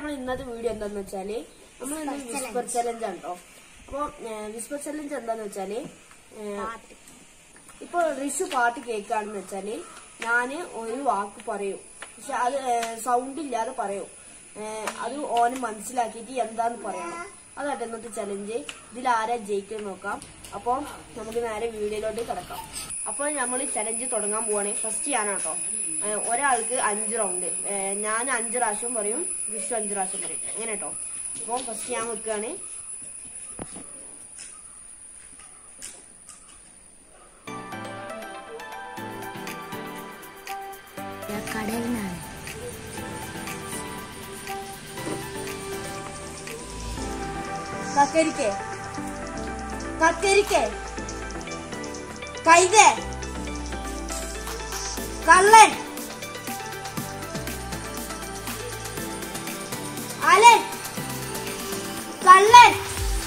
നമ്മൾ ഇന്നത്തെ വീഡിയോ എന്താന്ന് വെച്ചാല് നമ്മൾ ഇന്ന് വിസ്പർ ചലഞ്ച് ഉണ്ടോ. അപ്പൊ വിസ്പർ ചലഞ്ച് എന്താന്ന് വെച്ചാല് ഇപ്പൊ ഋഷു പാട്ട് കേൾക്കാണെന്ന് വെച്ചാല് ഞാന് ഒരു വാക്ക് പറയും, പക്ഷെ അത് സൗണ്ട് ഇല്ലാതെ പറയും. അത് ഓന് മനസ്സിലാക്കിയിട്ട് എന്താന്ന് പറയണം. അതായിട്ട് ഇന്നത്തെ ചലഞ്ച്. ഇതിൽ ആരാ ജയിക്കാൻ നോക്കാം. അപ്പൊ നമുക്ക് നേരെ വീഡിയോയിലോട്ട് കിടക്കാം. അപ്പൊ നമ്മൾ ചലഞ്ച് തുടങ്ങാൻ പോവാണ്. ഫസ്റ്റ് ഞാനാട്ടോ. ഒരാൾക്ക് 5 റൗണ്ട്. ഞാൻ 5 പ്രാവശ്യം പറയും, ഋഷു 5 പ്രാവശ്യം പറയും. അങ്ങനെ കേട്ടോ. അപ്പൊ ഫസ്റ്റ് ഞാൻ വെക്കുകയാണ്. കടലിനാണ് കക്കരിക്കേ കക്കരിക്കേ കൈതേ കള്ളൻ അലൻ കള്ളൻ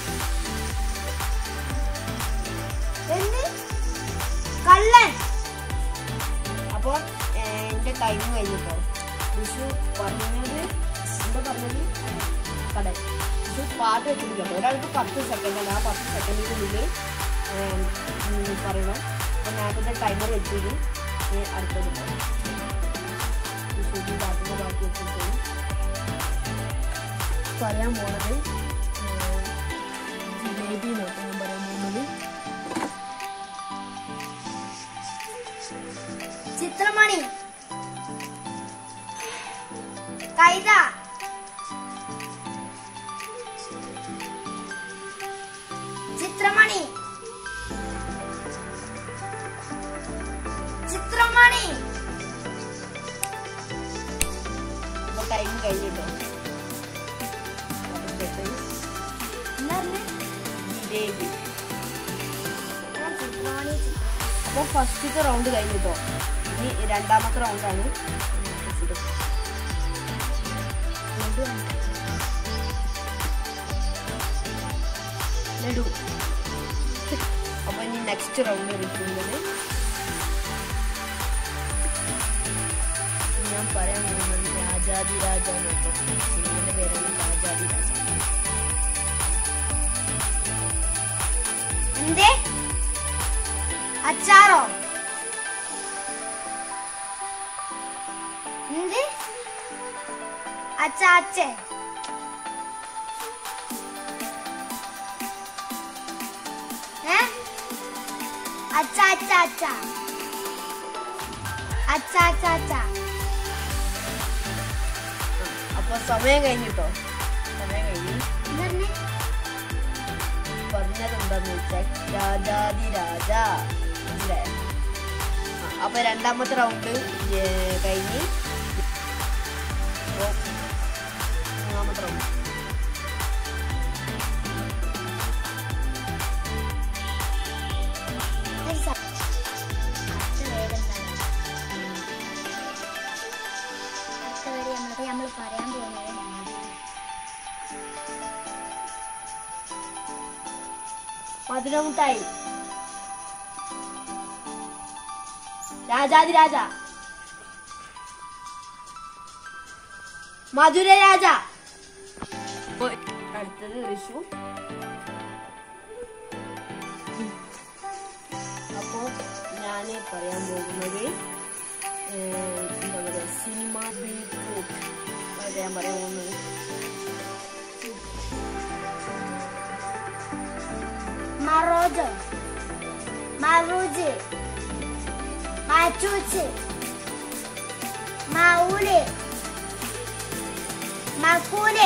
എന്ത് കള്ളൻ. അപ്പൊ എന്റെ ടൈം കഴിഞ്ഞിട്ടോ. വിഷു പറഞ്ഞത് എന്താ പറഞ്ഞത്? കടൽ. വിഷു പാട്ട് വെച്ചിരിക്കട്ടോ. ഒരാൾക്ക് 10 സെക്കൻഡാണ്. ആ 10 സെക്കൻഡിനുള്ളിൽ പറയണം. അപ്പൊ നേരത്തെ ടൈമർ വെച്ചിട്ട് അടുത്തത് വിഷുവിന്റെ പാട്ടിന്റെ ബാക്കി വെച്ചിട്ട് പറയാൻ പോണത് ജിലേബി നോക്കാം. ഞാൻ പറയാൻ പോകുന്നത് ചിത്രമണി, കൈത, ചിത്രമണി, ചിത്രമണി. അപ്പൊ ടൈം കഴിഞ്ഞിട്ടോ. ജിലേബി. അപ്പൊ ഫസ്റ്റത്തെ റൗണ്ട് കഴിഞ്ഞിട്ടോ. ഇനി രണ്ടാമത്തെ റൗണ്ടാണ്. ലഡു. അപ്പൊ ഇനി നെക്സ്റ്റ് റൗണ്ട് ഇരിക്കുന്നത് ഞാൻ പറയാൻ പോകുന്നത് രാജാതി രാജ സിനിമയുടെ പേരാണ് രാജാതി രാജ. എന്തേ അച്ചാറോ? എന്ത് അച്ചാച്ചേ? അച്ചാ അച്ചാ അച്ചാ അച്ചാ അച്ചാ അച്ചാ. അപ്പൊ സമയം കഴിഞ്ഞിട്ടോ. സമയം കഴിഞ്ഞു. പറഞ്ഞത് എന്താന്ന് വെച്ചാൽ രാജാതി രാജ. മനസ്സിലായോ? അപ്പൊ രണ്ടാമത്തെ റൗണ്ട് കഴിഞ്ഞ് മൂന്നാമത്തെ റൗണ്ട്. നമ്മൾ പറയാൻ പോകുന്നത് മധുരമുട്ടായി. രാജാതി രാജ. മധുര രാജ. അടുത്തത് ഋഷു. അപ്പോ ഞാന് പറയാൻ പോകുന്നത് എന്താ പറയാ, സിനിമ ബീറ്റ്റൂട്ട്. ഞാൻ പറയാൻ പോകുന്നത് മറോജ്, മറൂജ്, മച്ചൂച്ച്, മൗല്, മക്കൂല്,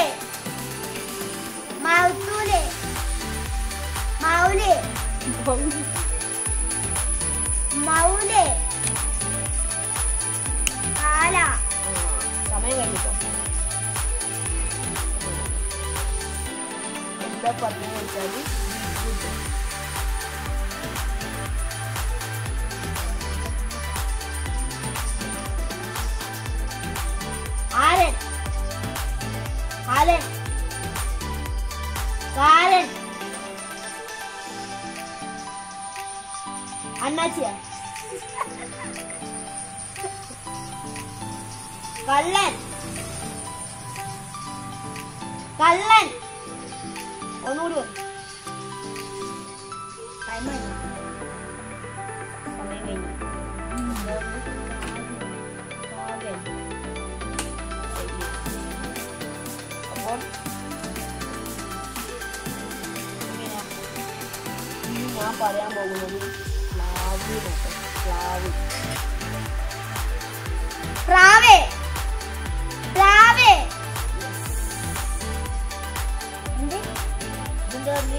മൗത്തൂല്, മൗല്, മൗല്, കാല. സമയം കഴിഞ്ഞിട്ടോ. എന്താ പറഞ്ഞു വെച്ചാല് ആലൻ, ആലൻ, കാലൻ, അണ്ണാച്ചിയ, കള്ളൻ, കള്ളൻ. ഒന്നുകൂടി പറ. ടൈം കഴിഞ്ഞു. സമയം കഴിഞ്ഞു. അപ്പോൾ ഞാൻ പറയാൻ പോകുന്നത് പ്ലാവ്. പ്രാവേ. പ്രാവേ. എന്ത്? ഇതിന്റെ പറഞ്ഞ്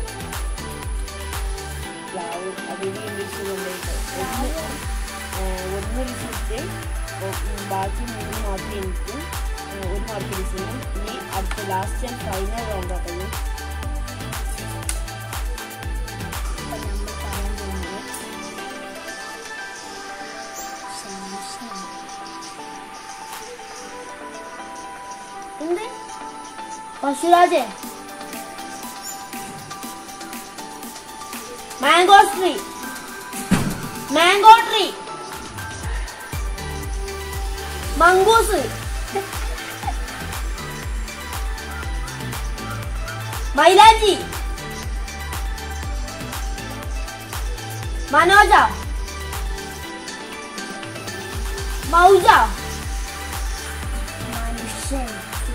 പ്ലാവ്. അതിന് ഇംഗ്ലീഷ് കൊണ്ടുപോയിട്ട് ഒന്ന് വിളിച്ചിട്ട് ബാക്കി 3 മാർക്ക് എനിക്ക് 1 മാർക്ക് വിളിച്ചിരുന്നു. ഇനി അടുത്ത ലാസ്റ്റ് ആൻഡ് ഫൈനൽ റൗണ്ട് ആക്കുന്നു. എന്ത്? പശുരാജ്. Mango tree. Mango tree. Mongoose. മൈലാഞ്ചി. മനോജ. മൗജ. മനുഷ്യൻ.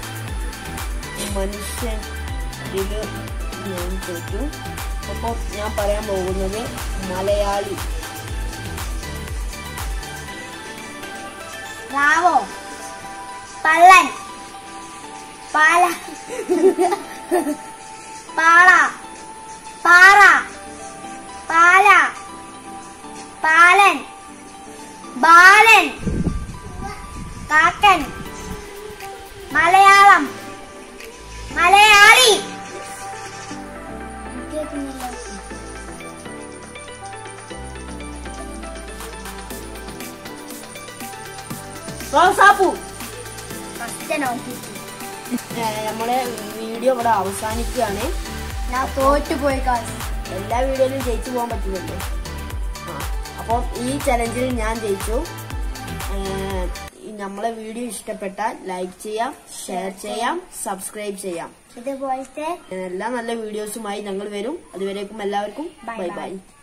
മനുഷ്യൻ. ഇതില് ഞാൻ തോറ്റു. അപ്പോൾ ഞാൻ പറയാൻ പോകുന്നത് മലയാളി. പ്രാവോ. പള്ളൻ. പാല. പാള. പാറ. പാല. പാലൻ. ബാലൻ. കാക്കൻ. മലയാളം. മലയാളി. റോസാപ്പൂ. ഫസ്റ്റ് നമ്മളെ വീഡിയോ ഇവിടെ അവസാനിക്കുകയാണ്. ഞാൻ തോറ്റുപോയി കാശ്. എല്ലാ വീഡിയോയിലും ജയിച്ചു പോകാൻ പറ്റില്ലല്ലോ. അപ്പം ഈ ചലഞ്ചിൽ ഞാൻ ജയിച്ചു. നമ്മളെ വീഡിയോ ഇഷ്ടപ്പെട്ടാൽ ലൈക്ക് ചെയ്യാം, ഷെയർ ചെയ്യാം, സബ്സ്ക്രൈബ് ചെയ്യാം. ഇതുപോലത്തെ എല്ലാ നല്ല വീഡിയോസുമായി ഞങ്ങൾ വരും. അതുവരേക്കും എല്ലാവർക്കും ബൈ ബൈ.